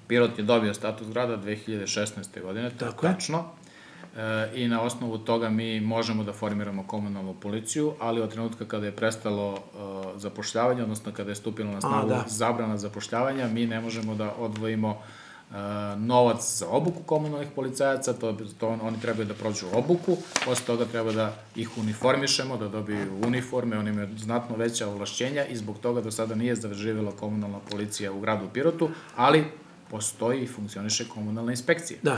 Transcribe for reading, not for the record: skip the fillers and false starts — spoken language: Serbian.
Pirot je dobio status grada 2016. godine, to je tačno. I na osnovu toga mi možemo da formiramo komunalnu policiju, ali od trenutka kada je prestalo zapošljavanje, odnosno kada je stupilo na snagu zabrana zapošljavanja, mi ne možemo da odvojimo novac za obuku komunalnih policajaca, oni trebaju da prođu obuku, posle toga treba da ih uniformišemo, da dobiju uniforme, oni imaju znatno veća ovlašćenja i zbog toga do sada nije zaživjela komunalna policija u gradu Pirotu, ali postoji i funkcioniše komunalna inspekcija.